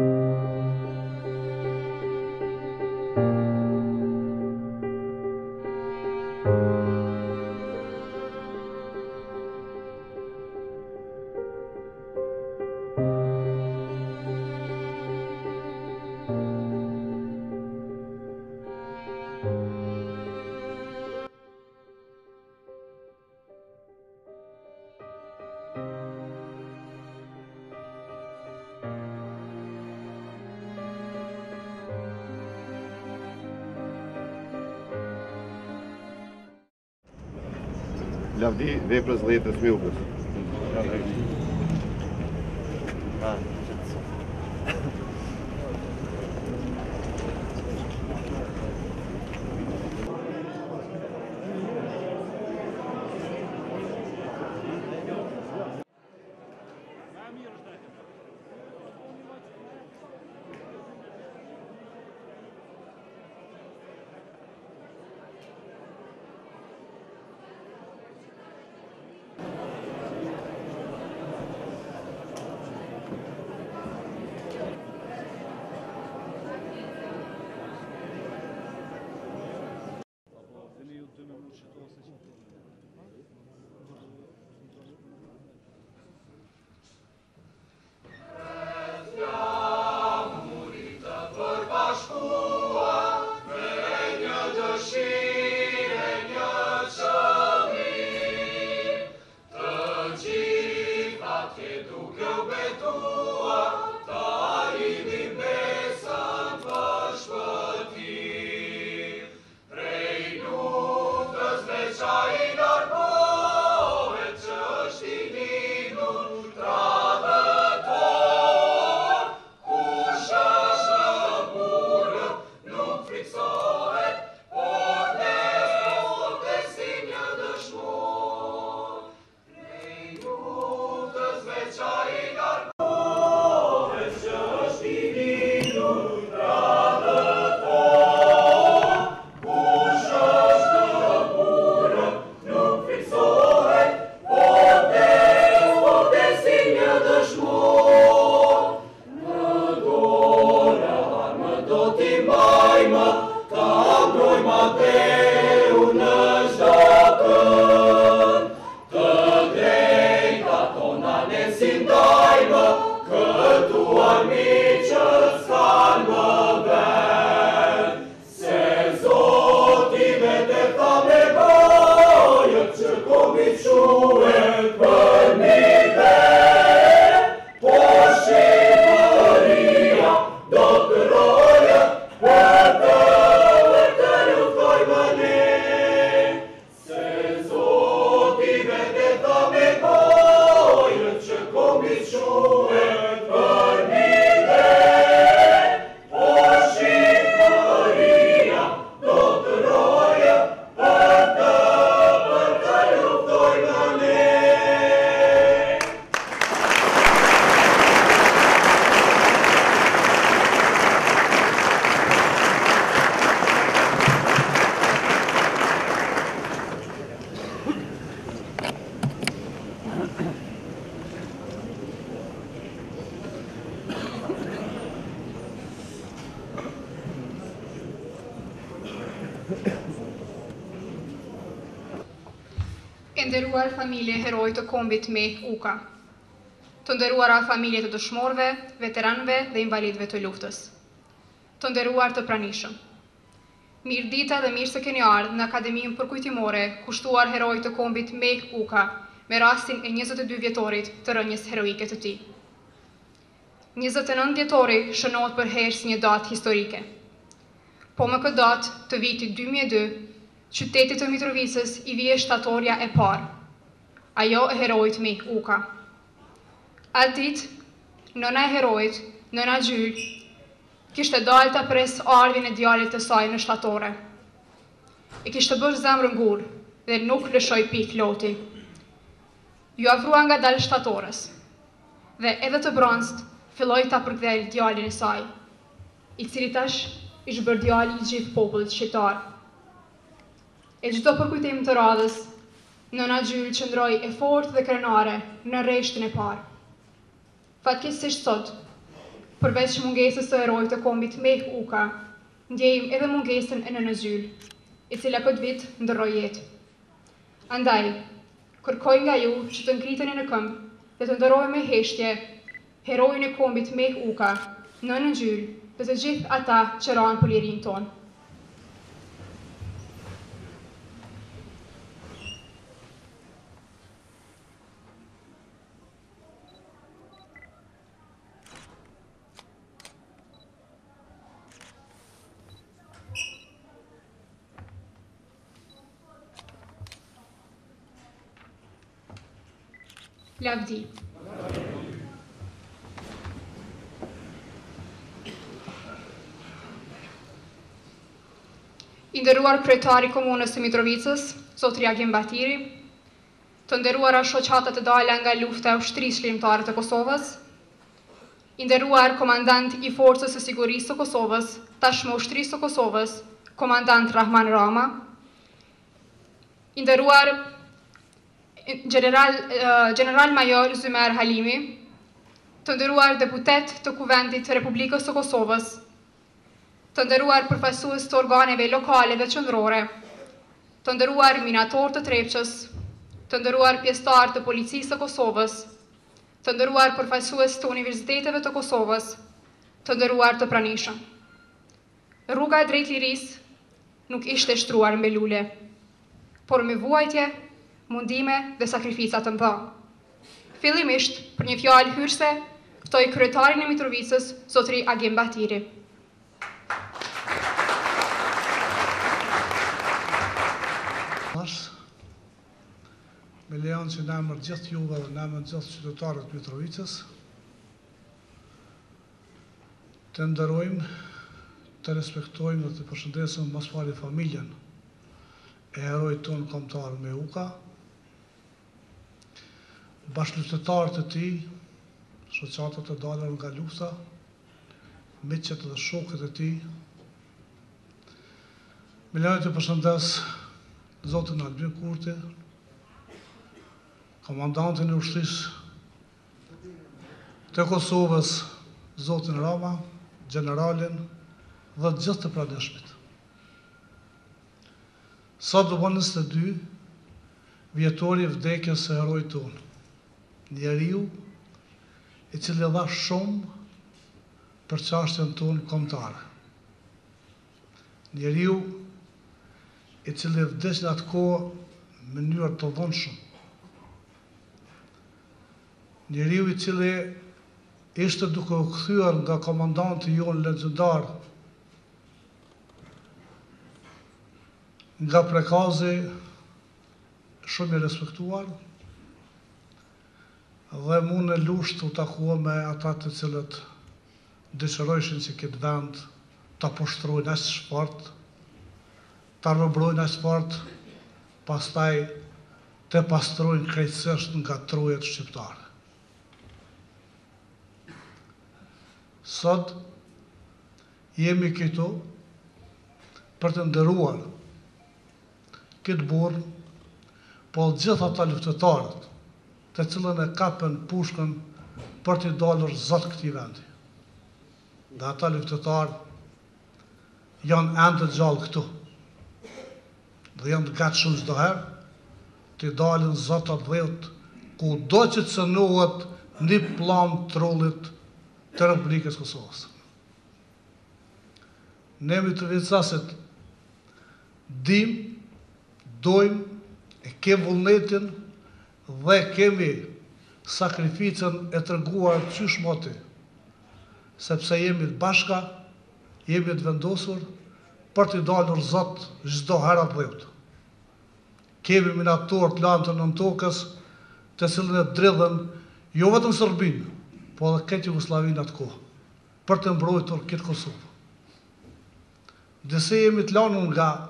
Lavdi veprës dhjetës milkës. Nderuar familje heroj të kombit me Uka, të nderuara familje të dëshmorëve, veteranëve dhe invalidëve të luftës, të nderuar të pranishëm. Mirë dita dhe mirë se keni ardhur në Akademinë Përkujtimore kushtuar heroj të kombit me Uka me rastin e 22 vjetorit të rënjes heroike të tij. 29 vjetori shënohet për herë si një datë historike. Po më këtë datë të vitit 2002, qytetit të Mitrovicës i vije shtatorja e parë, ajo e herojt me Uka. Atë ditë, nëna e herojt, nëna Gjyl, kishte dalë ta pres ardhjen e djalit të saj në shtatore. I kishte bërë zemrën gur dhe nuk lëshoi pik loti. Ju afrua ngadalë shtatorës dhe edhe të bronzt filloi ta përkthej djalin e saj, i cili tash ish bërë djali i gjithë popullit shqiptar. E çdo përkujtim të radhës, nëna Gjyl qëndroi e fortë dhe krenare në rreshtin e parë. Fatkeqësisht sot, përveç mungesës së herojit të kombit Meh Uka, ndjejmë edhe mungesën e nënës Zyl, e cila këtë vit ndërroi jetë. Andaj, kërkoj nga ju që të ngriteni në këmbë dhe të ndërrojmë me heshtje herojin e kombit Meh Uka, nënën Zyl dhe të gjithë ata që ranë për lirinë tonë. Lavdi. I nderuar kryetari i komunës së Mitrovicës, zotri Agim Batiri, të nderuara shoqata të dala nga lufta e ushtrisë çlirimtare të Kosovës, i nderuar komandant i Forcës së Sigurisë së Kosovës, tashmë ushtrisë së Kosovës, komandant Rahman Rama, i nderuar General Major Zymer Halimi, të nderuar deputet të Kuvendit të Republikës së Kosovës, të nderuar përfaqësues të organeve lokale dhe qendrore, të nderuar minator të Trepçës, të nderuar pjesëtar të policisë së Kosovës, të nderuar përfaqësues të universiteteve të Kosovës, të nderuar të pranishëm. Rruga e drejt lirisë nuk ishte shtruar me lule, por me vuajtje, mundime dhe sakrifica të mëdha. Fillimisht, për një fjalë hyrëse, ftoj kryetarin e Mitrovicës, zotri Agim Batiri. Me lejon që në emër gjithë juve dhe në emër gjithë qytetarët të Mitrovicës, të nderojmë, të respektojmë dhe të përshëndesim mas pari familjen e herojit tonë kombëtar Meh Uka, bashkëluftëtarët e tij, shoqatat e dalura nga lufta, miqet dhe shokët e tij. Me lejon të përshëndes zotin Albin Kurti, komandantin e ushtrisë të Kosovës, zotin Rama, generalin dhe gjithë të pranishmit. Sot do bën 22 vjetori i vdekjes së herojit tonë, njeriu i cili dha shumë për çështjen tonë kombëtare. Njeriu i cili vdes në atë kohë në mënyrë të vonshëm. Njeriu i cili ishte duke u kthyer nga komandanti jonë legjendar, nga prekazi shumë i respektuar, dhe mu në lusht u takua me ata të cilët dëshirojshin që këtë vend të poshtrojnë ashtë shpart, të rëbrojnë ashtë shpart, pastaj të pastrojnë krejtësisht nga trojet shqiptare. Sot jemi këtu për të nderuar këtë burr, po gjithë ata luftëtarët të cilën e kapën pushkën për t'i dalur zot këtij vendi. Dhe ata luftëtarë janë ende gjallë këtu. Dhe janë të gatshëm çdo herë t'i dalin zotat dhëut kudo që të cënohet një plan trollit të Republikës Kosovës. Ne Mitrovicasit dim, dojmë, e kemi vullnetin dhe kemi sakrificën e treguar qysh moti, sepse jemi të bashka, jemi të vendosur për t'i dalur zot çdo herë dhëut. Kemi minator të lantën në tokës, të cilën e dridhen jo vetëm Serbinë, po edhe këtë Jugosllavinë atë kohë, për të mbrojtur këtë Kosovë. Disi jemi të lanur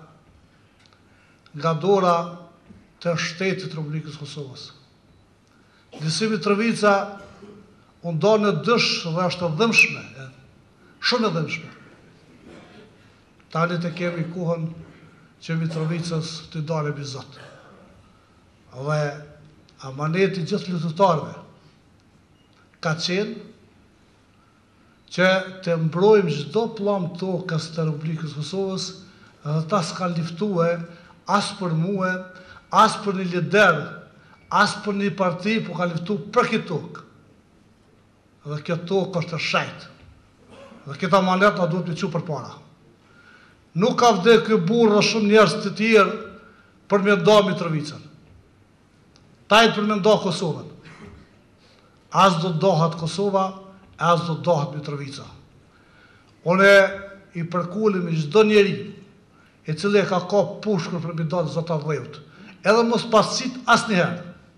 nga dora të shtetit të Republikës Kosovës. Disi Mitrovica u nda në dësh dhe është dhëmshme, shumë e dhëmshme. Tani të kemi kohën që Mitrovicës të dalë mbi Zot. Dhe amaneti gjithë luftëtarëve ka qenë që të mbrojmë çdo pllum tokës të Republikës Kosovës dhe ta s'ka liftue as për mua, as për një lider, as për një parti, po ka liftu për këtë tokë. Dhe kjo tokë është e shajtë. Dhe këta manet na duhet të çu për para. Nuk ka vdek ky burr dhe shumë njerëz të tjerë për me nda Mitrovicën. Tajt për me nda Kosovën. As do të dohat Kosova, as do të dohat Mitrovica. Une i përkullim i çdo njeri i cili e ka pushkën për me dalë Zota Dhejut, edhe mos pasit asnjëherë.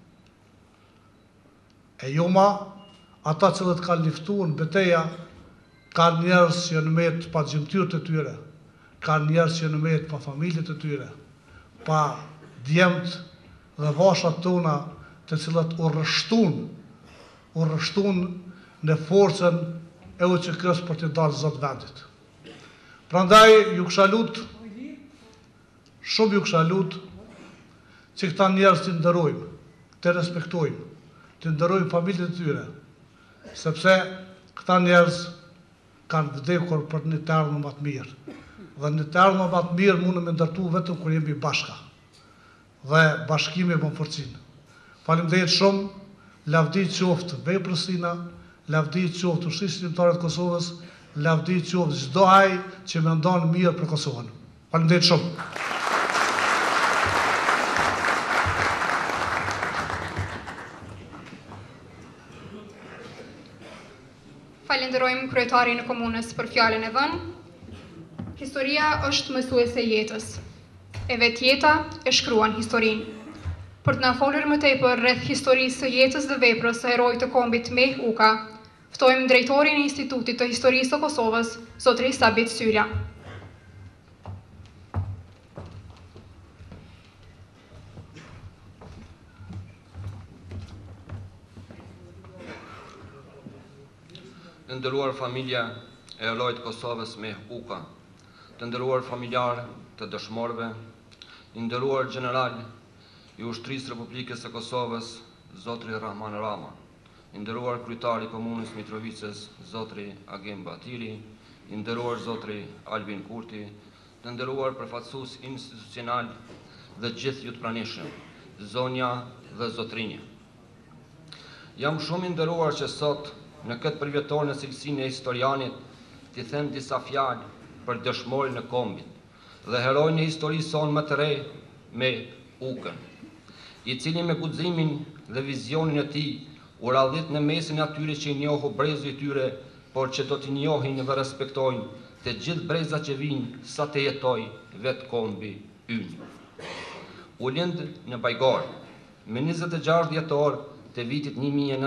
E joma, ata cilët kanë liftuar në betejë, kanë njerëz që janë met pa gjymtyrët e tyre, kanë njerëz që janë met pa familjet e tyre, pa djemt dhe vashat tona, të cilat u rrështun në forcën e UÇK-s për të dalë Zot vendit. Prandaj ju kisha lut, shumë ju kisha lut, që këta njerëz të nderojmë, të respektojmë, të nderojmë familjet e tyre, sepse këta njerëz kanë vdekur për një të ardhmë më të mirë. Dhe një të ardhmë më të mirë mundëm me ndërtu vetëm kur jemi bashka. Dhe bashkimi bën forcinë. Faleminderit shumë, lavdi qoftë veprës tina, lavdi qoftë Ushtrisë Shqiptare të Kosovës, lavdi qoftë çdo ai që mendon mirë për Kosovën. Faleminderit shumë. Falenderojmë kryetarin e komunës për fjalën e dhënë. Historia është mësuese e jetës. E vetë jeta e shkruan historinë. Për të na folur më tepër rreth historisë së jetës dhe veprës së herojit të kombit Meh Uka, ftojmë drejtorin e Institutit të Historisë të Kosovës, Zotri Sabit Syrja. Të nderuar familja e herojit të Kosovës Meh Uka, të nderuar familjarë të dëshmorëve, i nderuar general i Ushtrisë Republikës së Kosovës, Zotri Rahman Rama, i nderuar kryetari i komunës Mitrovicës, Zotri Agim Batiri, i nderuar Zotri Albin Kurti, të nderuar përfaqësues institucional dhe gjithë ju të pranishëm, zonja dhe zotrinje. Jam shumë i nderuar që sot në këtë përvjetor në cilësinë e historianit t'i them disa fjalë për dëshmorin e kombit dhe herojin e historisë sonë më të re, Meh Ukën, i cili me guximin dhe vizionin e tij u radhit në mesin e atyre që i njohu brezu i tyre, por që do t'i njohin dhe respektojnë të gjithë brezat që vinë sa të jetoj vetë kombi ynë. U lind në Bajgar, me 26 dhjetor të vitit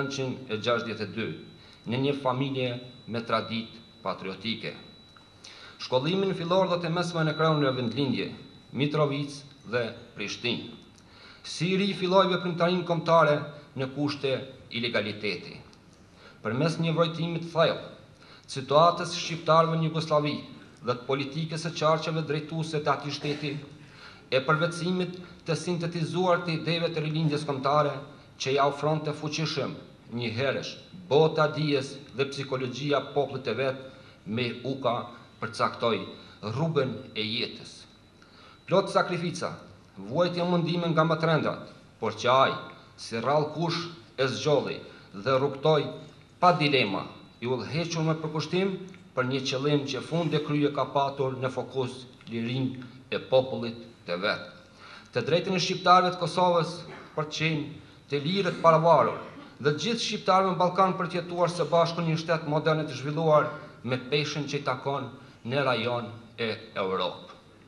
1962, në një familje me traditë patriotike. Shkollimin fillor dhe të mesme në krahun e vendlindje, Mitrovic dhe Prishtinë. Si ri filloi veprimtarinë kombëtare në kushte ilegaliteti. Përmes një vërtetimi të thellë, situatës shqiptarëve në Jugosllavi dhe të politikës së qarqeve drejtuese të atij shteti, e përvetësimit të sintetizuar të ideve të rilindjes kombëtare që ja ofronte fuqishëm një herësh bota dijes dhe psikologjia popullit të vet, Meh Uka përcaktoi rrugën e jetës. Plot sakrifica, vuajtje mundime nga më të rëndat, por që ai, si rrallë kush, e zgjodhi dhe rrugtoi pa dilema, i udhëhequr me përkushtim për një qëllim që funde krye ka patur në fokus lirinë e popullit të vet. Të drejtën e shqiptarëve të Kosovës për të qenë të lirë të paravarur dhe gjithë shqiptarëve në Ballkan për të jetuar së bashku në një shtet modern të zhvilluar me peshën që i takon në rajon e Europë.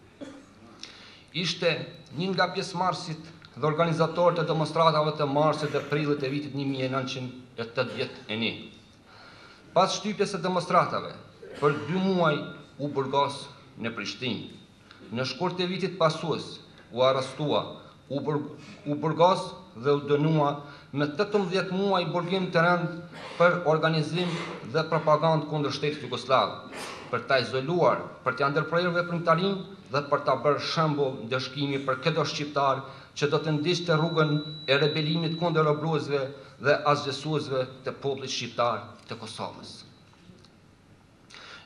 Ishte një nga pjesëmarrësit dhe organizatorët e demonstratave të marsit dhe prillit e vitit 1981. Pas shtypjes së demonstratave, për 2 muaj u burgos në Prishtinë. Në shkurt e vitit pasues u arrestua, u burgos dhe u dënua me 18 muaj burgim të rënd për organizim dhe propagandë kundër shtetit jugosllav, për ta izoluar, për t'ia ndërprerë veprimtarinë dhe për ta bërë shembull ndëshkimi për çdo shqiptar që do të ndiqte rrugën e rebelimit kundër robëruesve dhe asgjësuesve të popullit shqiptar të Kosovës.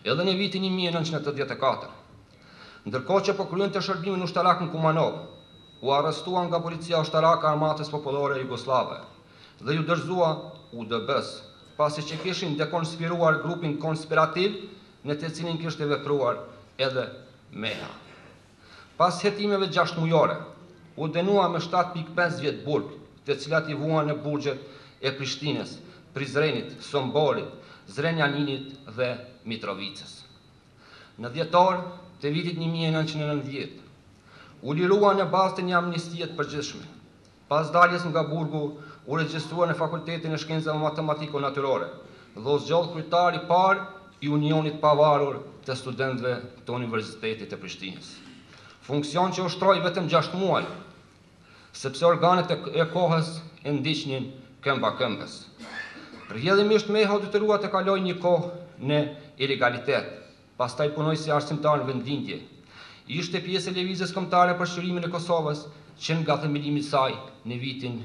edhe në vitin 1984. Ndërkohë që po kryente shërbimin ushtarak në Kumanov, u arrestuan nga policia ushtarake Armatës Popullore Jugoslave dhe ju dorëzua UDB-s, pasi që kishin dekonspiruar grupin konspirativ në të cilin kishte vepruar edhe Meha. Pas hetimeve 6 mujore, u dënua me 7.5 vjet burg, të cilat i vuan në burgjet e Prishtinës, Prizrenit, Somborit, Zrenjaninit dhe Mitrovicës. Në dhjetor të vitit 1990, u lirua në bazë të një amnistie të përgjithshme. Pas daljes nga burgu, u regjistrua në Fakultetin e Shkencave Matematiko-Natyrore dhe u zgjodh kryetari i parë i Unionit Pavarur të Studentëve të Universitetit të Prishtinës. Funksion që ushtroi vetëm 6 muaj, sepse organet e kohës e ndiqnin këmba këmbës. Rrjedhimisht Meha u detyrua të kalojë një kohë në ilegalitet, pastaj punoi si arsimtar në vendindje. Ishte pjesë e lëvizjes kombëtare për shërimin e Kosovës, që nga themelimi i saj në vitin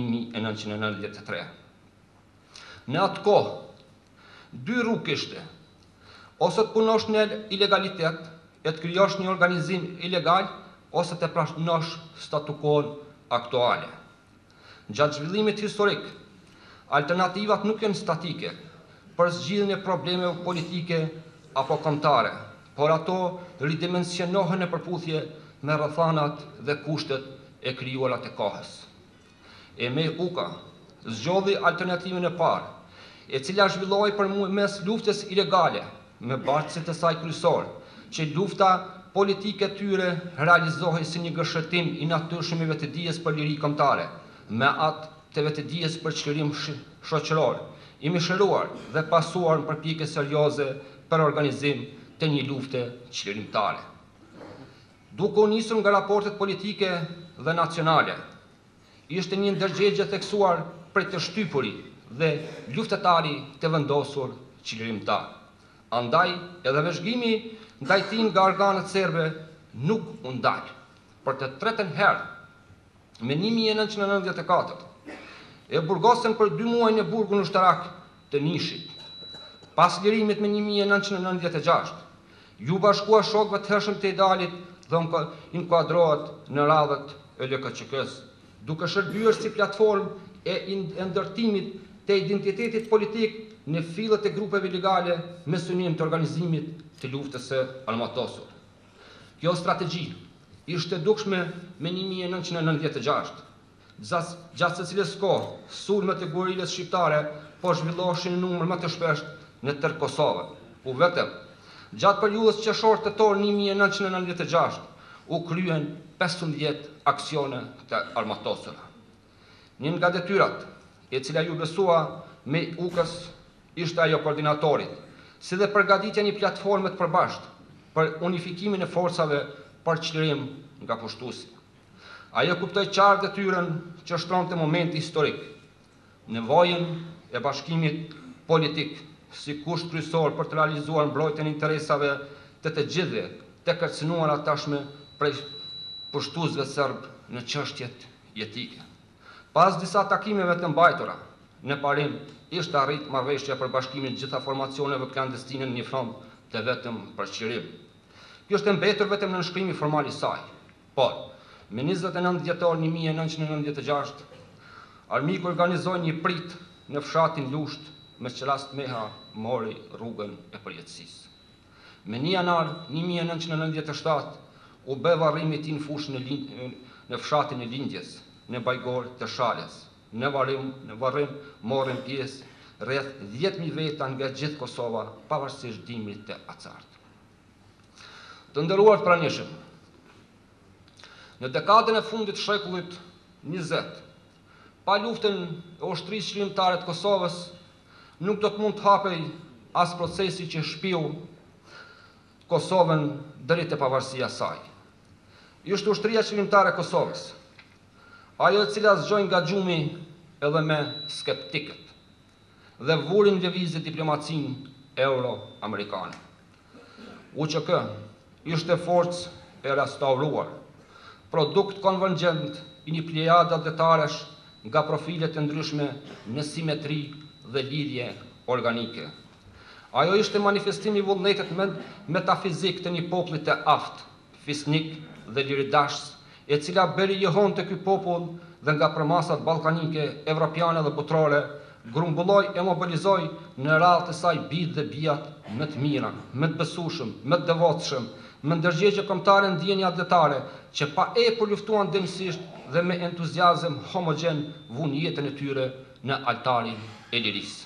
1993. Në atë kohë, 2 rrugë kishte: ose të punosh në ilegalitet, e të krijosh një organizim ilegal, ose të pranosh statu quo aktuale. Gjatë zhvillimit historik, alternativat nuk janë statike për zgjidhjen e problemeve politike apo kombëtare, por ato ridimensionohen në përputhje me rrethanat dhe kushtet e krijuara të kohës. Uka zgjodhi alternativën e parë, e cila zhvillohej përmes luftës ilegale me bartësit e saj kryesor, që lufta politike e tyre realizohej si një gëshëtim i natyrshëm i vetëdijes për liri kombëtare, me atë të vetëdijes për çlirim shoqëror, i mishëruar dhe pasuar në përpjekje serioze për organizim të një lufte çlirimtare. Duke u nisur nga raportet politike dhe nacionale, ishte një ndërgjegje theksuar për të shtypuri dhe luftetari të vendosur çlirimtar. Andaj, edhe vëzhgimi ndaj tij nga organet serbe nuk u ndal. Për të tretën herë, me 1994, e burgosën për 2 muaj në burgun ushtarak të Nishit. Pas lirimit me 1996, ju bashkua shokëve të hershëm të idealit dhe inkuadrohet në radhët e LKÇK-s, duke shërbyer si platformë e ndërtimit të identitetit politik në fillet e grupeve ilegale me synim të organizimit të luftës së armatosur. Kjo strategji ishte dukshme me 1996, gjatë së cilës kohë sulmet e guerilës shqiptare po zhvilloheshin në numër më të shpeshtë në tërë Kosovën. U vetëm, gjatë periudhës qershor-tetor 1996, u kryen 15 aksione të armatosura. Një nga detyrat, e cila ju besua me Ukës, ishte ajo koordinatorit, si dhe përgatitja një platforme të përbashkët për unifikimin e forcave për çlirim nga pushtuesi. Ajo kuptoi qartë detyrën që shtronte momenti historik, nevojën e bashkimit politik si kusht kryesor për të realizuar mbrojtjen e interesave të gjithëve të kërcënuara tashme prej pushtuesve serb në çështjet jetike. Pas disa takimeve të mbajtura, në parim ishte arrit marrëveshja për bashkimin të gjitha formacioneve klandestine në një front të vetëm për çlirim. Kjo është mbetur vetëm në nënshkrimi formal i saj. Por, me 29 dhjetor 1996, armiku organizoi një prit në fshatin Lusht, me që rast Meha mori rrugën e përjetësisë. Me 1 janar 1997, u bë varrimi i tij në fushën në fshatin e Lindjes, në Bajgor të Shalës. Në varrim morën pjesë rreth 10.000 veta nga gjithë Kosova, pavarësisht dimrit të acartë. Të nderuar të pranishëm, në dekadën e fundit të shekullit 20, pa luftën e ushtrisë çlirimtare të Kosovës, nuk do të mund të hapej as procesi që shpiu Kosovën deri te pavarësia e saj. Ishte ushtria çlirimtare e Kosovës, ajo e cila zgjoi nga gjumi edhe me skeptikët dhe vurin lëvizje diplomacinë euro-amerikane. UÇK ishte forcë e restauruar, produkt konvergjent i një plejade atletarash nga profile të ndryshme në simetri dhe lidhje organike. Ajo ishte manifestimi i vullnetit metafizik të një populli të aftë, fisnik dhe liridashës, e cila bëri jehon të ky popull dhe nga përmasat ballkanike, evropiane dhe botërore, grumbulloj e mobilizoj në radhë të saj bijtë dhe bijat më të mira, më të besueshëm, më të devotshëm, më ndërgjegjë kombëtare ndjenja atletare, që pa epur luftuan dëmësisht dhe me entuziazëm homogjen vun jetën e tyre në altarin e lirisë.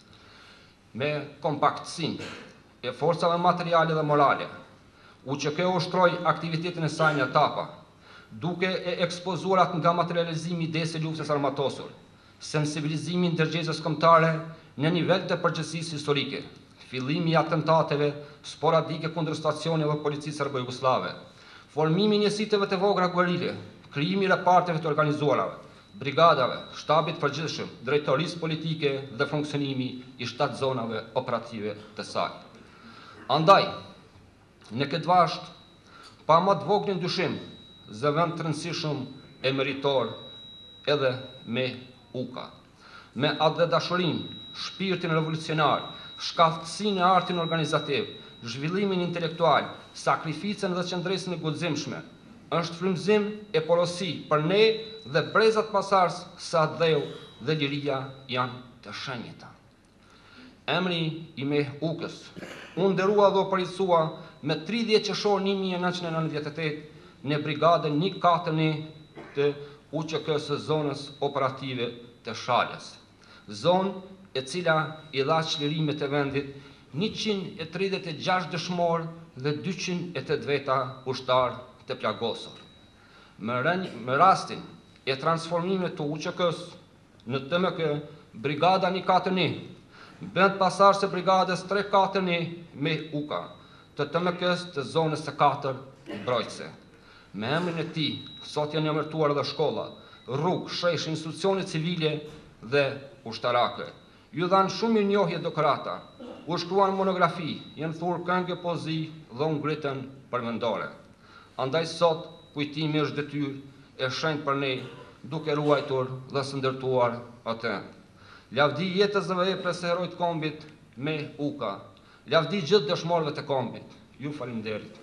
Me kompaktësinë e forcave materiale dhe morale, UÇK ushtroi aktivitetin e saj në etapa, duke e ekspozuar nga materializimi i idesë së luftës armatosur, sensibilizimi i ndërgjegjës kombëtare në nivel të përgjithësisë historike, fillimi i atentateve sporadike kundër stacioneve dhe policisë serbo-jugoslave, formimi i njësiteve të vogla guerile, krijimi i reparteve të organizuara, brigadave, shtabit përgjithshëm, drejtorisë politike dhe funksionimi i 7 zonave operative të saj. Andaj, në këtë vashët, pa më të voglin dyshim, zëvend të rëndësishëm e meritor edhe me UKA. Me atë dhe dashurin, shpirtin revolucionar, shkaftësinë e artin organizativ, zhvillimin intelektual, sakrificën dhe qëndresën e guximshme, është frymëzim e porosi për ne dhe brezat pasardhës sa dheu dhe liria janë të shenjta. Emri i me UKA-s, unë nderua dhe operaciua me 30 qershor 1998 në brigadën 141 të UÇK-s së zonës operative të Shalës. Zonë e cila i dha çlirimet e vendit 136 dëshmor dhe 208 veta ushtar të plagosur. Më rastin e transformimit të UÇK-s në TMK, brigada 141 bënd pasardhës së brigadës 341 me UKA, të TMK-s të zonës së 4 Brojtëse. Me emrin e tij, sot janë emërtuar edhe shkolla, rrugë, shesh, institucione civile dhe ushtarake. Ju dhanë shumë mirënjohje doktorata, u shkruan monografi, janë thurë këngë, poezi dhe u ngritën përmendore. Andaj sot kujtimi është detyrë e shenjtë për ne, duke ruajtur dhe së ndërtuar atë. Lavdi jetës dhe veprës së herojtë kombit me UKA. Lavdi gjithë dëshmorëve të kombit. Ju faleminderit.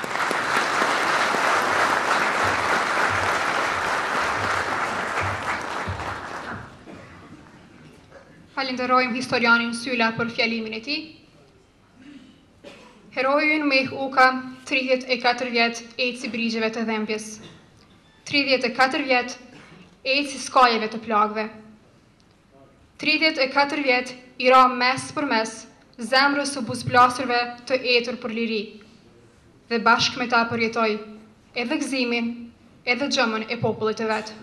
Falenderojmë historianin Sylla për fjalimin e tij. Herojin me UKA 34 vjet eci brigjeve të dhembjes. 34 vjet eci skajeve të plagëve. 34 vjet i ra mes për mes zemrës së buzëplasurve të etur për liri. Dhe bashkë me ta përjetoj edhe gëzimin, edhe gjëmën e popullit të vet.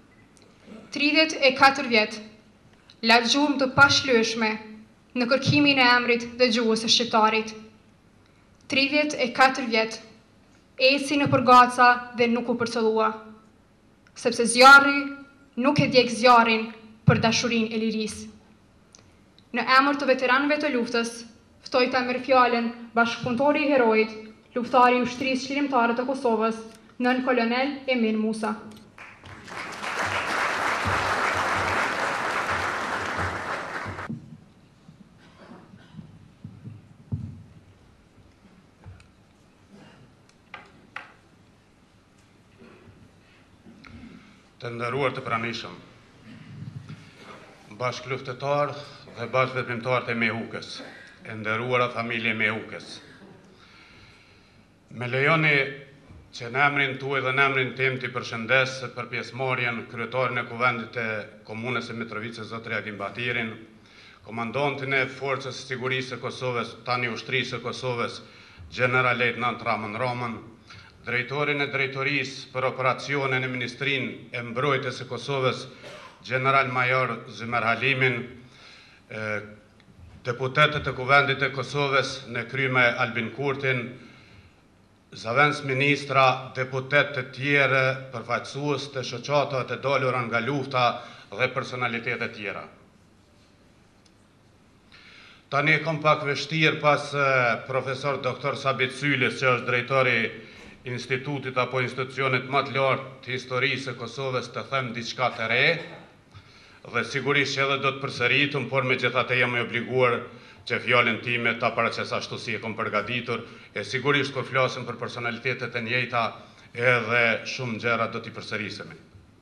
34 vjet la gjumë të pashlyeshme në kërkimin e emrit dhe gjuhës së shqiptarit. 34 vjet eci në përgaca dhe nuk u përcëllua, sepse zjarri nuk e djeg zjarrin për dashurin e lirisë. Në emër të veteranëve të luftës, ftoj ta merr fjalën bashkëpunëtori i herojit, luftari i ushtrisë çlirimtare të Kosovës, nën kolonel Emin Musa. Të nderuar të pranishëm, bashkëluftëtar dhe bashkëveprimtar të MEUK-s, e nderuara familje MEUK-s. Me lejoni që në emrin tuaj dhe në emrin tim t'i përshëndes për pjesëmarrjen kryetarin e Kuvendit të Komunës së Mitrovicës zotëria Agim Batirin, komandantin e Forcës së Sigurisë së Kosovës, tani Ushtrisë së Kosovës, General Lejtnant Ramon Roman, drejtorin e drejtorisë për operacionin e Ministrinë e Mbrojtjes së Kosovës, General Major Zymer Halimin, deputetët e Kuvendit të Kosovës në kryme Albin Kurtin, zavendës ministra, deputet të tjerë, përfaqësues të shoqatave të dalura nga lufta dhe personalitetet tjera. Tani kom pak vështirë pas profesor doktor Sabit Syllës, që është drejtori institutit apo institucionit më të lartë të historisë së Kosovës, të them diçka të re, dhe sigurisht që edhe do të përsëritum, por megjithatë jam i obliguar që fjallën time ta paraqes ashtu si e kom përgatitur, e sigurisht kur flasim për personalitetet e njëjta, edhe shumë gjëra do t'i përsërisemi.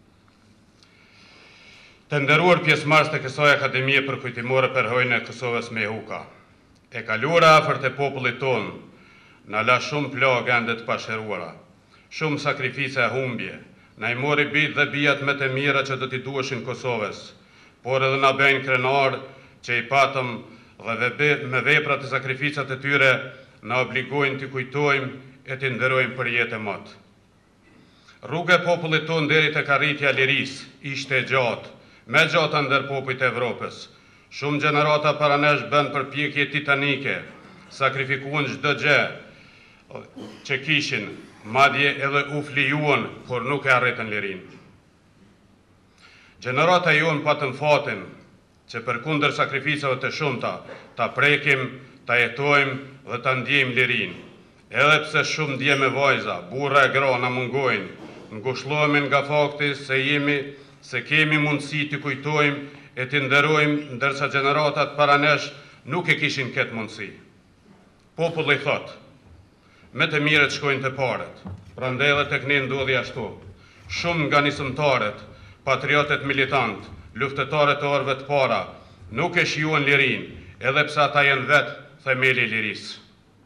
Të nderuar pjesëmarrës të kësaj akademie përkujtimore për hojën e Kosovës me Huka. E kalura afër të popullit tonë, na la shumë plagë ende të pashëruara, shumë sakrifice e humbje, na i mori bitë dhe bijat më të mira që do t'i duheshin Kosovës, por edhe na bëjnë krenar që i patëm dhe me veprat e sakrificat e tyre na obligojnë t'i kujtojmë e t'i nderojmë për jetë e matë. Rruga e popullit tonë deri tek arritja e lirisë ishte e gjatë, me gjata ndër popujt e Evropës. Shumë gjenerata para nesh bën përpjekje titanike, sakrifikuan çdo gjë që kishin, madje edhe u flijuan, por nuk e arritën lirinë. Gjenerata jonë patën fatin që përkundër sakrificave të shumta, ta prekim, ta jetojmë dhe ta ndjejmë lirinë. Edhe pse shumë ndjeme vajza, burra e gra na mungojnë, ngushëllohemi nga fakti se kemi mundësi të kujtojmë e të nderojmë, ndërsa gjeneratat para nesh nuk e kishin këtë mundësi. Populli thot, me të mirët shkojnë të paret, prandaj edhe tek ne ndodhi ashtu. Shumë nga nisëmtarët, patriotet militant, luftetarët e orëve të para, nuk e shijuan lirinë, edhe pse ata janë vetë themeli i lirisë.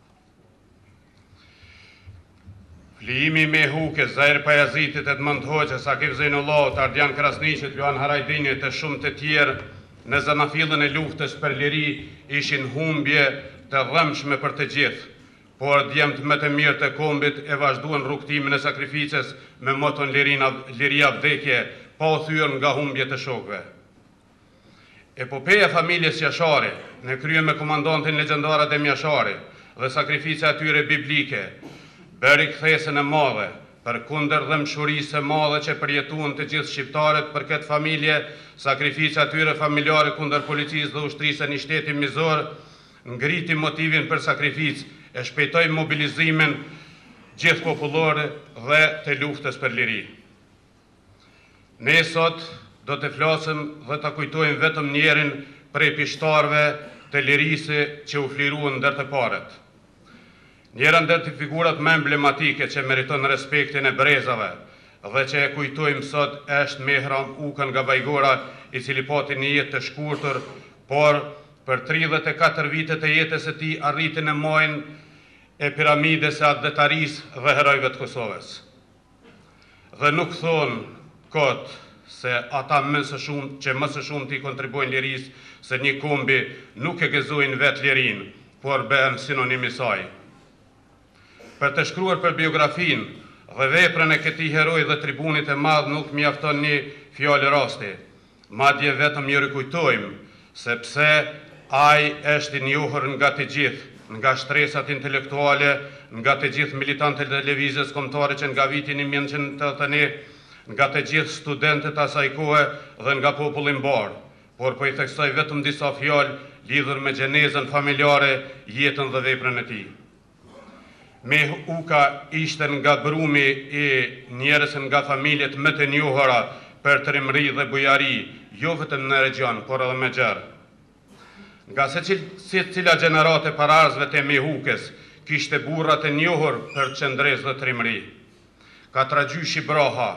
Flijimi me Huke, Zahir Pajazitit, Edmond Hoxhës, Akif Zejnullahu, Ardian Krasniqit, Luan Harajdinit e shumë të tjerë në zanafillën e luftës për liri ishin humbje të dhëmshme për të gjithë, por djemtë më të mirë të kombit e vazhduan rrugtimin e sakrificës me moton liria vdekje, pa u thyer nga humbje të shokëve. Epopeja familjes Jashari, në krye me komandantin legjendar Adem Jashari dhe sakrifica e tyre biblike, bëri kthesën e madhe për kundër dëmshurisë e madhe që përjetuan të gjithë shqiptarët për këtë familje, sakrifica e tyre familjare kundër policisë dhe ushtrisë e një shteti mizor, ngriti motivin për sakrificë, e shpejtoi mobilizimin gjithë popullore dhe të luftës për liri. Ne sot do të flasim dhe të kujtojmë vetëm njerin prej pishtarëve të lirisë që u fliruan ndër të paret. Njëra ndër të figurat më emblematike që meriton respektin e brezave dhe që e kujtojmë sot është Mehram Uka nga Bajgora, i cili pati një jetë të shkurtër, por për 34 vite të jetës e tij arriti në majën e piramides së adetarisë dhe herojve të Kosovës. Dhe nuk thonë kot se ata më së shumë t'i kontribuojnë lirisë, se një kombi nuk e gëzojnë vetë lirinë, por bëhen sinonim i saj. Për të shkruar për biografin dhe veprën e këtij heroi dhe tribunit e madh nuk mjafton një fjalë rasti. Madje vetëm ju rikujtojmë sepse ai është i njohur nga të gjithë, nga shtresat intelektuale, nga të gjithë militantët e lëvizjes kombëtare që nga viti 1981, nga të gjithë studentët asaj kohe dhe nga populli mbar. Por po i theksoj vetëm disa fjalë lidhur me gjenezën familjare, jetën dhe veprën e tij. Me Uka ishte nga brumi i njerëz nga familjet më të njohura për trimëri dhe bujari, jo vetëm në region, por edhe me gjerë. Nga secila gjenerate pararzve të Mehukës kishte burra të njohur për qendresë dhe trimëri. Katragjyshi Braha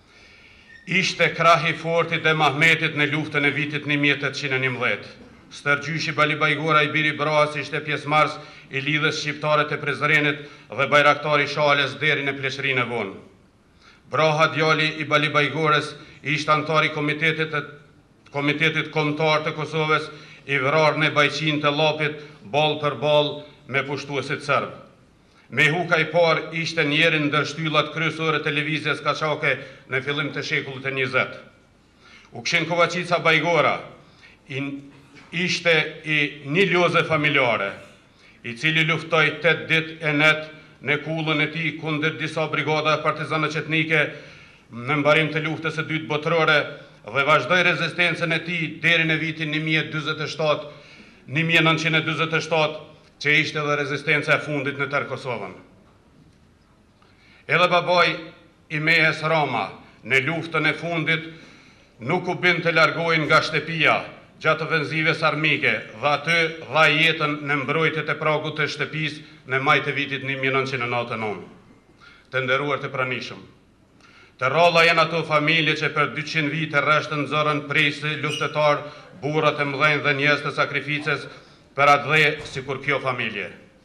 ishte krahi forti dhe Mahmetit në luftën e vitit 1811. Stërgjyshi Bali Bajgora i biri Brahas ishte pjesëmarrës i lidhjes shqiptare të Prizrenit dhe bajraktari Shales deri në Pleqërinë e vonë. Braha, djali i Bali Bajgorës, ishte antar i Komitetit Kombëtar të Kosovës, i vrarë në Bajqin të Llapit ball për ball me pushtuesit serb. Mehuka i parë ishte njëri ndër shtyllat kryesore të lëvizjes kaçake në fillim të shekullit të 20. Ukshin Kovačica Bajgora ishte i një loze familjare, i cili luftoi 8 ditë e net në kullën e tij kundër disa brigada partizane qetnike në mbarim të luftës së dytë botërore dhe vazhdoi rezistencën e tij deri në vitin 1947, që ishte edhe rezistenca e fundit në tërë Kosovën. Edhe babaj i Mehes Rama në luftën e fundit nuk u bin të largohin nga shtëpia, gjatë ofensives armike dhe aty dha jetën në mbrojtjet e pragut të shtëpisë në maj të vitit 1999. Të nderuar të pranishëm, të ralla janë ato familje që për 200 vite rreshtën zorën prejse luftetar, burrat e mdhenj dhe njerëz të sakrificës për atë dhe si kur kjo familje.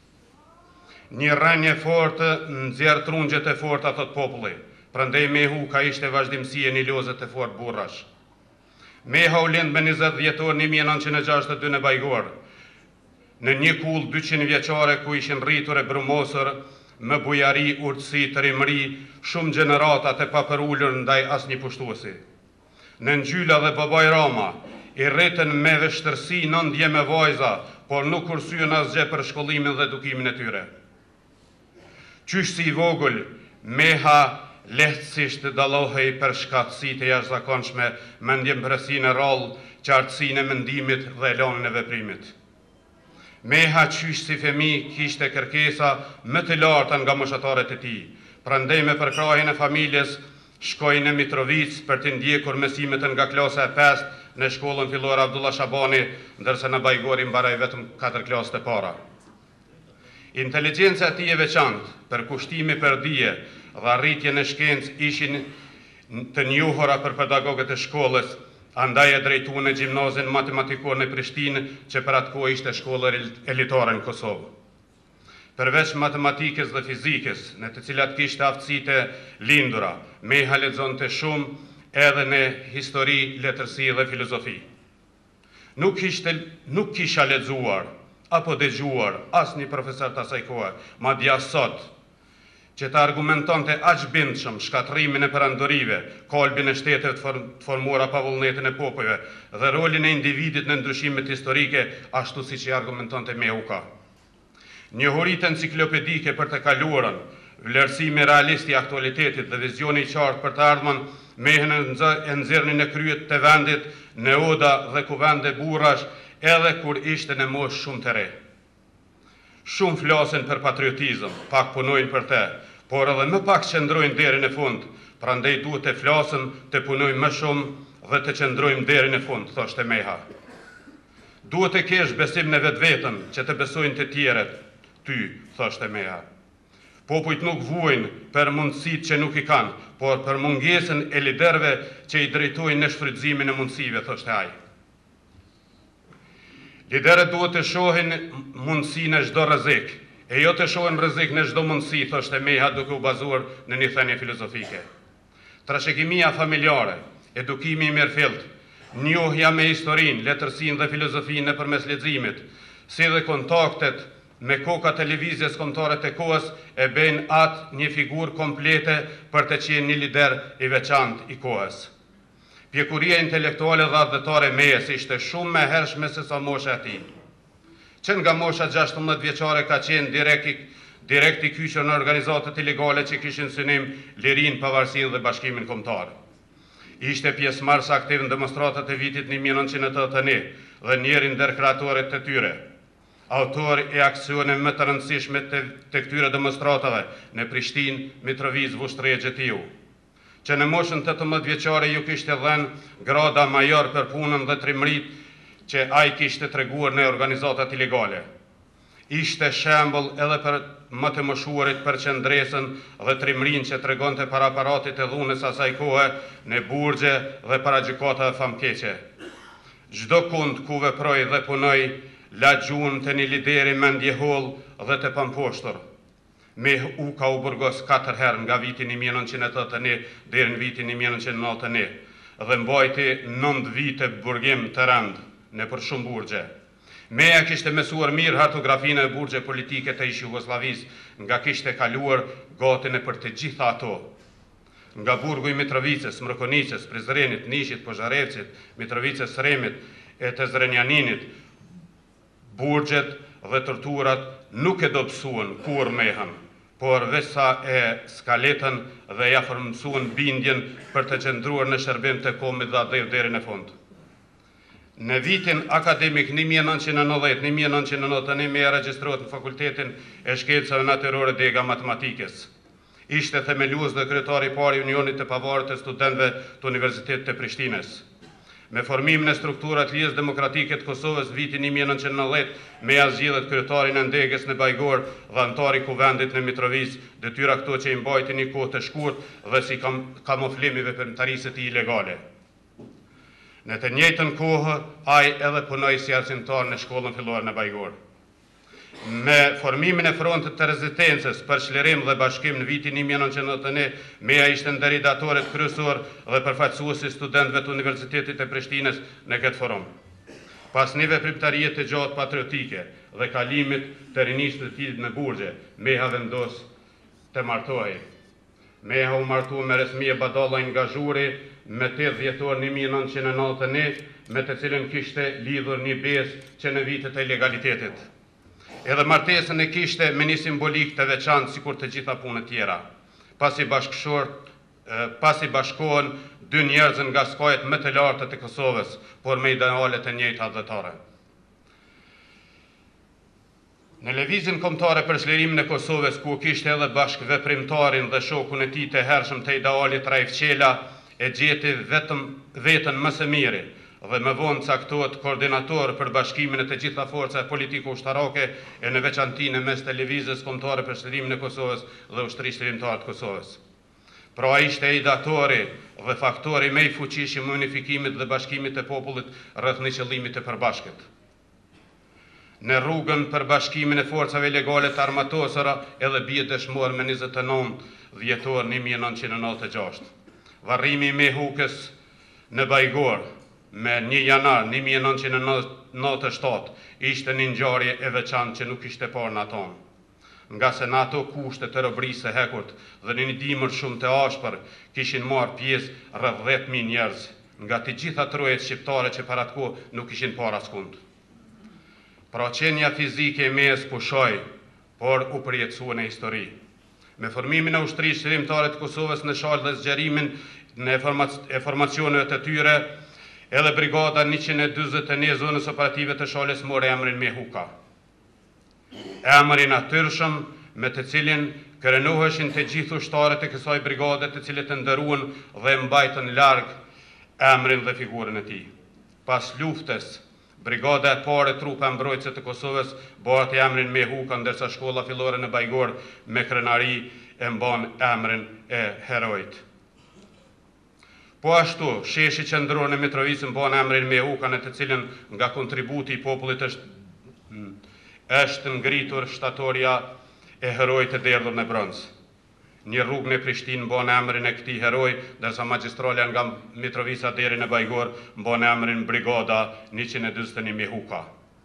Një rënje fortë nxjerr trungjet e forta, thot populli, prandaj Mehu ka ishte vazhdimësi e një lozët e fort burrash. Meha u lind me 20 dhjetor 1962 në Bajgor, në një kull 200 vjeqare ku ishin rritur e brumosër, më bujari, urtësi, të rimëri, shumë gjeneratat e papërullur ndaj asnjë pushtuesi. Në Ngjyla dhe babaj Rama, i rritën me vështërsi 9 dje me vajza, por nuk kursyen asgjë për shkollimin dhe edukimin e tyre. Qysh si i vogël, Meha lehtësisht dallohej për shkatësi të jashtëzakonshme, mendjempresinë e rrallë, qartësinë e mendimit dhe elonin e veprimit. Meha qysh si fëmi kishte kërkesa më të larta nga moshatarët e tij. Prandaj me përkrahjen e familjes shkoi në Mitrovic për të ndjekur mësimet nga klasa e 5 në shkollën fillore Abdullah Shabani, ndërsa në Bajgor i mbaroi vetëm 4 klasë të para. Inteligjenca e tij e veçantë, përkushtimi për dije dhe arritje në shkencë ishin të njohura për pedagogët e shkollës, andaj e drejtu në gjimnazin matematikor në Prishtinë, që për atë kohë ishte shkolla elitare në Kosovë. Përveç matematikës dhe fizikës, në të cilat kishte aftësitë e lindura, Meha lexonte shumë edhe në histori, letërsi dhe filozofi. Nuk kisha lexuar apo dëgjuar asnjë profesor të asaj kohe, madje as sot, që të argumentonte aq bindshëm shkatrimin e perandorive, kolbin e shteteve të formuara pa vullnetin e popujve dhe rolin e individit në ndryshimet historike, ashtu siç i argumentonte Mehuka. Njohuritë enciklopedike për të kaluarën, vlerësimi realist i aktualitetit dhe vizioni i qartë për të ardhmen, Mehën e nxjerrnin në kryet të vendit, në oda dhe kuvende burrash, edhe kur ishte në moshë shumë të re. Shumë flasin për patriotizëm, pak punojnë për te, por edhe më pak qëndrojnë deri në fund, prandaj duhet të flasin, të punojnë më shumë dhe të qëndrojnë deri në fund, thoshte Meha. Duhet të kesh besim në vetvetën që të besojnë të tjeret, ty, thoshte Meha. Popujt nuk vuajnë për mundësit që nuk i kanë, por për mungesën e liderëve që i drejtojnë në shfrytëzimin e mundësive, thoshte ai. Liderët duhet të shohin mundësi në çdo rrezik, e jo të shohin rrezik në çdo mundësi, thoshte Meha duke u bazuar në një thënie filozofike. Trashëgimia familjare, edukimi i mirëfillt, njohja me historinë, letërsinë dhe filozofinë nëpërmes leximit, si dhe kontaktet me koka televizjes kombëtare të kohës e bëjnë atë një figurë komplete për të qenë një lider i veçantë i kohës. Pjekuria intelektuale dhe adhetare Mehës ishte shumë më hershme se sa mosha e tij. Që nga mosha 16 vjeçare ka qenë direkt i kyçur në organizatat ilegale që kishin synim lirinë, pavarësinë dhe bashkimin kombëtar. Ishte pjesëmarrës aktiv në demonstratat e vitit 1981 dhe njëri ndër kreatorët të tyre. Autor e aksione më të rëndësishme të këtyre demonstratave në Prishtinë, Mitrovic, Vushtrri e Gjetiu, që në moshën 18 vjeçare ju kishte dhënë grada major për punën dhe trimërit që ai kishte treguar në organizatat ilegale. Ishte shembull edhe për më të moshuarit për qendresën dhe trimërinë që tregonte para aparatit e dhunës asaj kohe në burgje dhe para gjykatave famkeqe. Çdo kund ku veproi dhe punoi la gjunë të një lideri mendje holl dhe të pamposhtur. Mehuka u burgos 4 herë nga vitin 1981 deri në vitin 1991 dhe mbajti 9 vite burgim të rënd në për shumë burgje. Meja kishte mësuar mirë hartografinë e burgje politike të ish Jugosllavisë, nga kishte kaluar gati në për të gjitha ato. Nga burgu i Mitrovicës, Mrkonicës, Prizrenit, Nishit, Pozharevcit, Mitrovicës, Sremit e të Zrenjaninit, burgjet dhe torturat nuk e dobësuan kur Mehën, por veç sa e skaletën dhe ja formësuan bindjen për të qëndruar në shërbim të kombit dhe adhev deri në fund. Në vitin akademik 1990-1991 Meja regjistrohet në Fakultetin e Shkencave Natyrore Dega Matematikës. Ishte themelues dhe kryetari i parë i Unionit të Pavarur të Studentëve të Universitetit të Prishtinës. me formimin e strukturat ligjës demokratike të Kosovës vitin 1990, me zgjidhet kryetarin e ndegës në Bajgor dhe antari kuvendit në Mitrovic, detyra këto që i mbajti një kohë të shkurt dhe si kamuflimi veprimtarisë e tij ilegale. Në të njëjtën kohë, ai edhe punoi si arsimtar në shkollën fillore në Bajgor. Me formimin e frontit të rezistencës për çlirim dhe bashkim në vitin 1991, Meja ishte ndërridatoret kryesor dhe përfaqësuesi studentëve të Universitetit të Prishtinës në këtë forum. Pas një veprimtarie të gjatë patriotike dhe kalimit të rinisë të tij në Burgje, Meja vendos të martohej. Meja u martu me Resmije Badalla Ingazhuri me 8 dhjetor 1991, me të cilën kishte lidhur një besë që në vitet e legalitetit. Edhe martesën e kishte me një simbolik të veçantë sikur të gjitha punët tjera. Pasi bashkohen dy njerëz nga skajet më të larta të Kosovës, por me ideale të njëjta adhetare. Në lëvizjen kombëtare për çlirimin e Kosovës, ku kishte edhe bashkëveprimtarin dhe shokun e tij të hershëm të idealit Raif Qela, e gjeti vetën më së miri dhe më vonë caktohet koordinator për bashkimin e të gjitha forcave politiko-ushtarake e në veçanti në mes të lëvizjes kombëtare për çlirimin e Kosovës dhe ushtrisë çlirimtare të Kosovës. Pra ai ishte ideatori dhe faktori më i fuqishëm i unifikimit dhe bashkimit të popullit rreth një qëllimi të përbashkët. Në rrugën për bashkimin e forcave legale të armatosura edhe bie dëshmor me 29 dhjetor 1996. Varrimi i Mehukës në Bajgor me 1 janar 1997 ishte një ngjarje e veçantë që nuk ishte parë në ato. Nga se në ato kushte të robërisë së hekurt dhe në një dimër shumë të ashpër kishin marrë pjesë rreth 10.000 njerëz, nga të gjitha trojet shqiptare që para të kohë nuk ishin parë askund. Pra qenia fizike e Mejës pushoi, por u përjetësua në histori. Me formimin e ushtrisë çlirimtare të Kosovës në shalë dhe zgjerimin në formacioneve të tyre, edhe brigada 141 zonës operative të shalës mori emrin Mehuka. Emrin natyrshëm me të cilin krenoheshin të gjithë ushtarët e kësaj brigade, të cilët e nderuan dhe mbajtën larg emrin dhe figurën e tij. Pas luftës, brigada e parë e trupe mbrojtëse të Kosovës bërti emrin Mehuka, ndërsa shkolla fillore në Bajgor me krenari e mban emrin e herojt. Po ashtu, sheshi qendror në Mitrovicë mban emrin Mehuka, në të cilën nga kontributi i popullit është ngritur shtatorja e herojt e derdhur në bronz. Një rrugë në Prishtinë mban emrin e këtij heroj, ndërsa magjistrala nga Mitrovica deri në Bajgor mban emrin Brigada 141 Mehuka.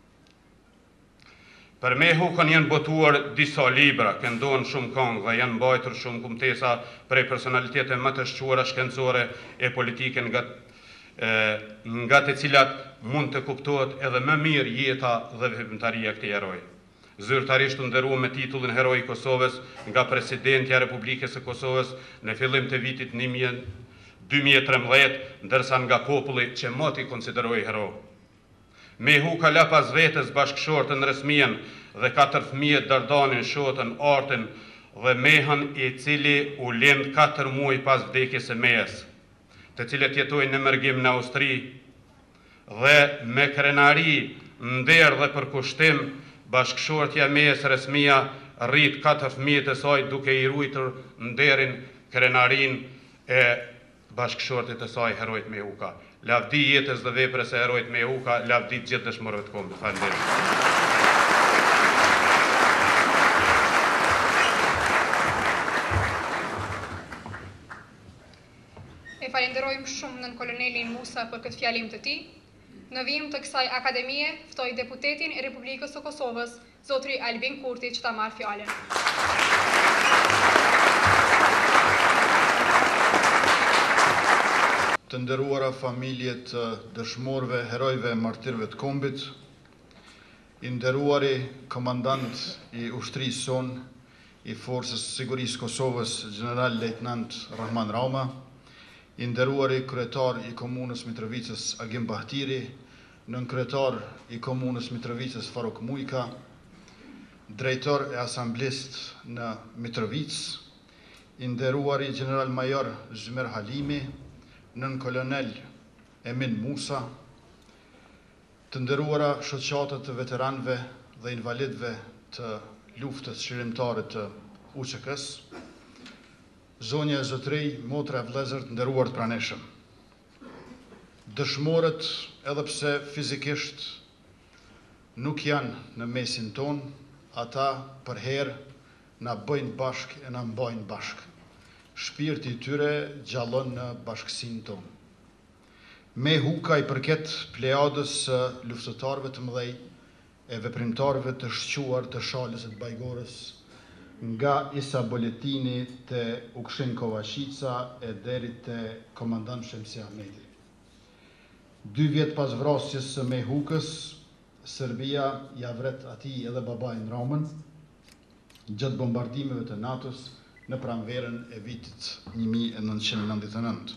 Për Mehukën janë botuar disa libra, këndohen shumë këngë dhe janë mbajtur shumë kumtesa prej personalitete më të shquara shkencore e politike nga të cilat mund të kuptohet edhe më mirë jeta dhe veprimtaria e këtij heroj. Zyrtarisht u nderua me titullin Heroi i Kosovës nga Presidenti i Republikës së Kosovës në fillim të vitit 2013, ndërsa nga populli që më i konsideroi hero. Mehuka la pas vetes bashkëshortën Resmijen dhe 4 fëmijët Dardanin, Shotën, Artin dhe Mehën, i cili u lind 4 muaj pas vdekjes së Mejës, të cilët jetojnë në mërgim në Austri, dhe me krenari, nder dhe përkushtim, bashkëshortja Mejës Resmija rrit 4 fëmijët e saj duke i ruajtur nderin, krenarin e bashkëshortit e saj herojt Mehuka. Lavdi jetës dhe veprës e herojt Mehuka, lavdi gjithë dëshmorëve të kombit. Faleminderit. E falenderojmë shumë nën kolonelin Musa për këtë fjalim të tij. Në vijim të kësaj akademie, ftoj deputetin e Republikës së Kosovës, zotri Albin Kurti, që ta marrë fjalën. Të nderuara familje të dëshmorëve, herojve, martirëve të kombit, i nderuari komandant i ushtrisë sonë, i Forcës Sigurisë Kosovës, General Lejtnant Rahman Rama, i nderuari kryetar i komunës Mitrovicës Agim Bahtiri, nën kryetar i komunës Mitrovicës Faruk Mujka, drejtor e asamblist në Mitrovicë, i nderuari General Major Zhymer Halimi, nën kolonel Emin Musa, të nderuara shoqata të veteranëve dhe invalidëve të luftës shërimtare të UÇK-s, zonja e zotërej, motra e vëllezër të nderuar të pranishëm. Dëshmorët, edhe pse fizikisht nuk janë në mesin ton, ata për herë na bëjnë bashkë e na mbajnë bashkë. Shpirti i tyre gjallon në bashkësinë tonë. Me huka i përket plejadës së luftëtarëve të mëdhej e veprimtarëve të shquar të shalës e të Bajgorës, nga Isa Boletini të Ukshin Kovačica e deri të komandant Shemsi Ahmeti. 2 vjet pas vrasjes së Mehukës, Serbia ja vret atij edhe babajnë Ramën gjatë bombardimeve të NATO-s në pranverën e vitit 1999.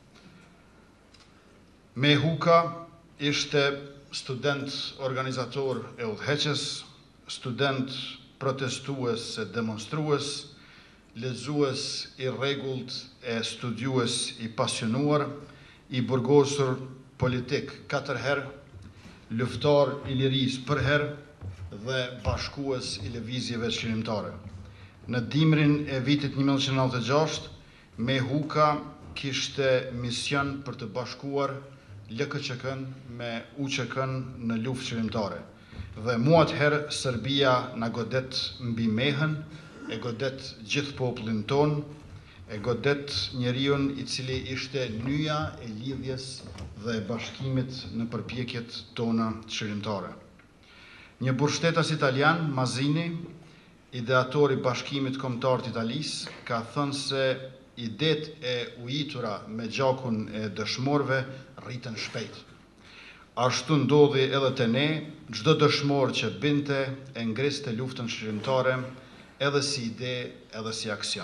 Mehuka ishte student organizator e udhëheqës, student protestues e demonstrues, lexues i rregullt e studiues i pasionuar, i burgosur politik 4 herë, luftar i lirisë për herë dhe bashkues i lëvizjeve shërimtare. Në dimrin e vitit 1996, Mehuka kishte mision për të bashkuar LKÇK-n me UÇK-n në luftë shërimtare. Dhe mu atëherë Serbia na godet mbi mehën, e godet gjithë popullin ton, e godet njeriun i cili ishte nyja e lidhjes dhe e bashkimit në përpjekjet tona shërimtare. Një burgshtetas italian, Mazzini, ideatori i Bashkimit Kombëtar të Italisë, ka thënë se idet e ujitura me gjakun e dëshmorëve rritën shpejt. Ashtu ndodhi edhe te ne, çdo dëshmor që binte e ngriste luftën shërimtare edhe si ide edhe si aksion.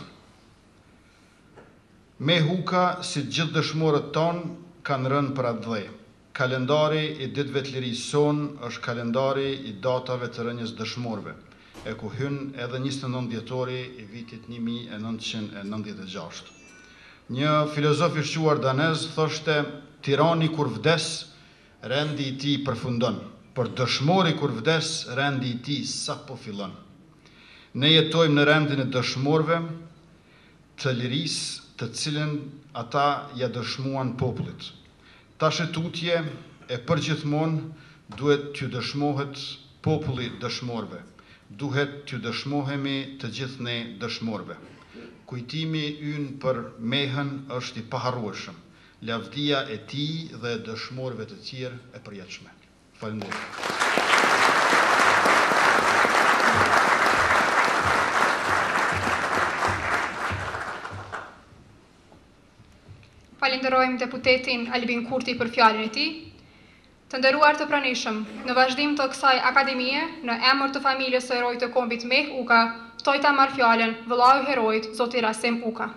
Mehuka, si gjithë dëshmorët tonë, kanë rënë për atë dhej. Kalendari i ditëve të lirisë son është kalendari i datave të rënjes dëshmorëve, e ku hyn edhe 29 dhjetori i vitit 1996. Një filozof i shquar danez thoshte: tirani kur vdes, rendi i tij përfundon, por dëshmori kur vdes, rendi i tij sapo fillon. Ne jetojmë në rendin e dëshmorëve të lirisë, të cilën ata ja dëshmuan popullit. Tashe tutje e përgjithmonë duhet t'ju dëshmohet populli dëshmorëve. Duhet t'ju dëshmohemi të gjithë ne dëshmorëve. Kujtimi ynë për mehën është i paharrueshëm. Lavdia e tij dhe e dëshmorëve të tjerë e përjetshme. Faleminderit. Falenderojmë deputetin Albin Kurti për fjalën e tij. Të nderuar të pranishëm, në vazhdim të kësaj akademie, në emër të familjes së herojit të kombit Mehuka, ftoj ta marr fjalën vëllau i herojit, zoti Rasim Uka.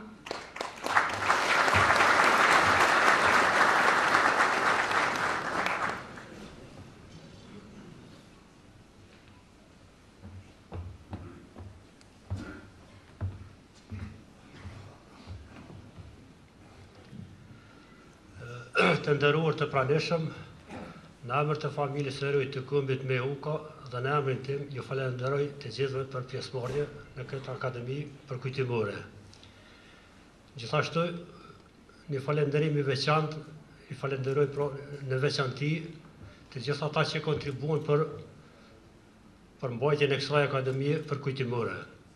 Të nderuar të pranishëm, në emër të familjes së herojit të kombit Mehuka dhe në emrin tim, ju falenderoj të gjithëve për pjesëmarrje në këtë akademi përkujtimore. Gjithashtu, një falenderim i veçantë, i falenderoj në veçanti të gjithë ata që kontribuan për mbajtjen e kësaj akademie përkujtimore.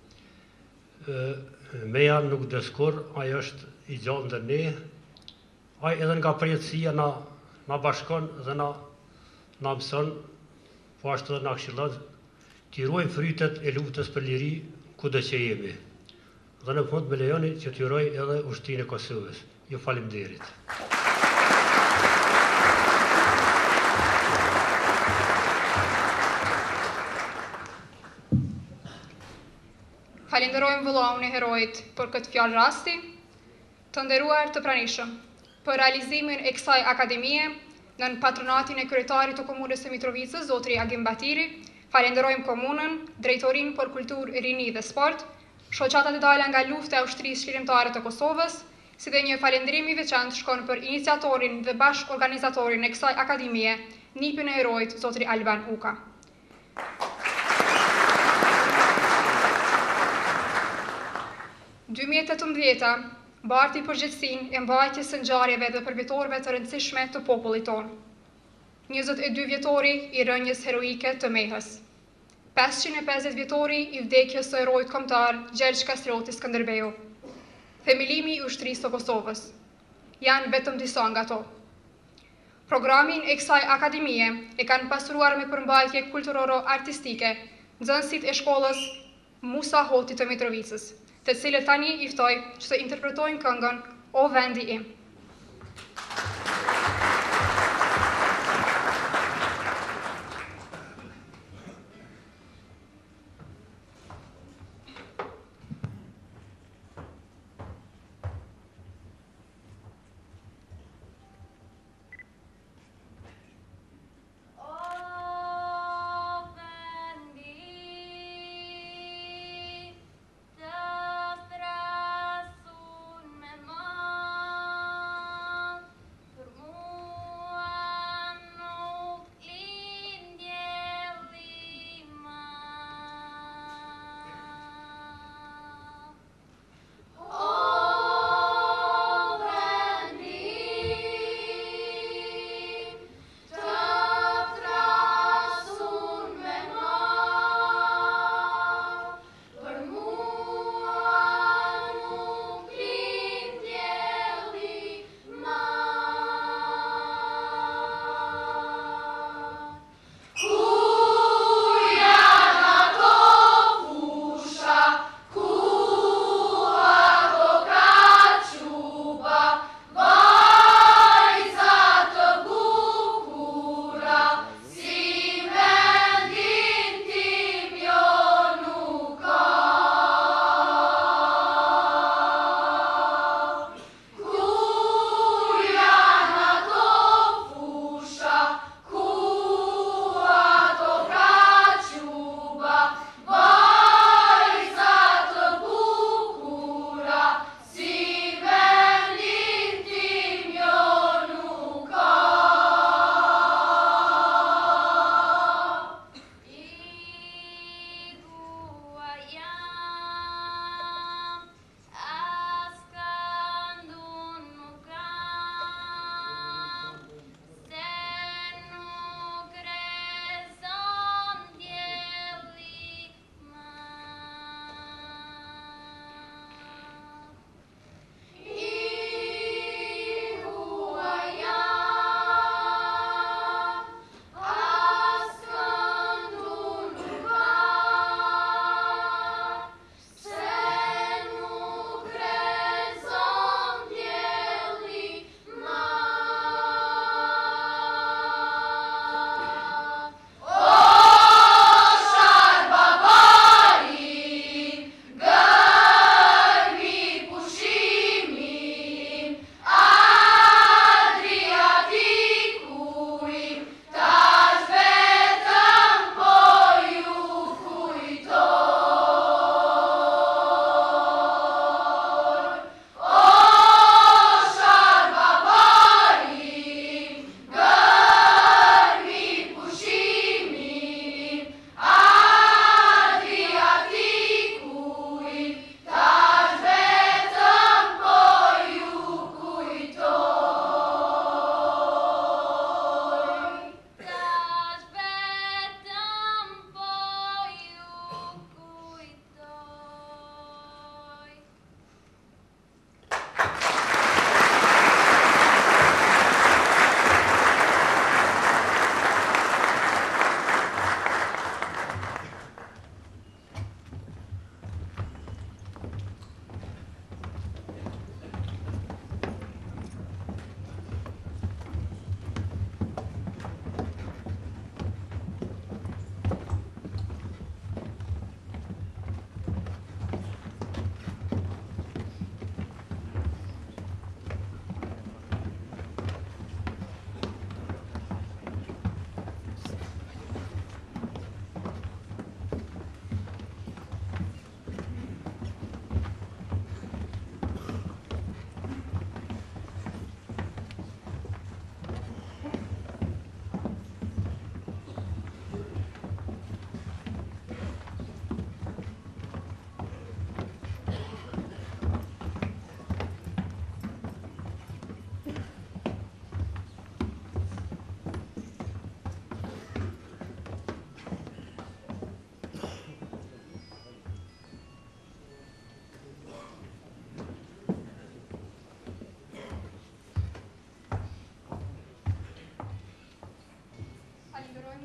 Meja nuk dëskur, ai është i gjallë ndër ne. Ai edhe nga përjetësia na bashkon dhe na mëson, po ashtu edhe na këshillon t'i ruajmë frytet e luftës për liri kudo që jemi. Dhe në fund më lejoni që t'ju uroj edhe ushtrinë e Kosovës. Ju faleminderit. Falenderojmë vëllaun e herojit për këtë fjalë rasti. Të nderuar të pranishëm, për realizimin e kësaj akademie, nën patronatin e kryetarit të komunës së Mitrovicës, zotri Agim Batiri, falenderojmë komunën, drejtorinë për kulturë, rini dhe sport, shoqatat e dala nga lufta e ushtrisë shërimtare të Kosovës, si dhe një falënderim i veçantë shkon për iniciatorin dhe bashkë organizatorin e kësaj akademie, nipin e herojt Zotri Alban Uka. Në 2018 barti përgjegjësinë e mbajtjes së ngjarjeve dhe përfitorëve të rëndësishme të popullit tonë. 22 vjetori i rënjes heroike të Mehës. 550 vjetori i vdekjes së herojit kombëtar Gjergj Kastrioti Skënderbeu. Themelimi i ushtrisë së Kosovës. Janë vetëm disa nga to. Programin e kësaj akademie e kanë pasuruar me përmbajtje kulturoro-artistike nxënësit e shkollës Musa Hoti të Mitrovicës, të cilët tani i ftoj që të interpretojnë këngën O Vendi Im. Të strasun me ma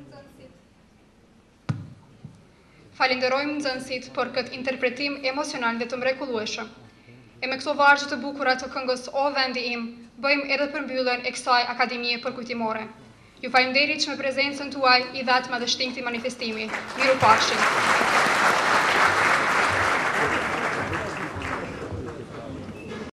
Falenderojmë nxënësit për këtë interpretim emocional dhe të mrekullueshëm. E me këto vargje të bukura të këngës O Vendi Im, bëjmë edhe përmbylljen e kësaj akademie përkujtimore. Ju falenderit që me prezencën tuaj i dhatë madhështimit i manifestimi. Mirupafshim.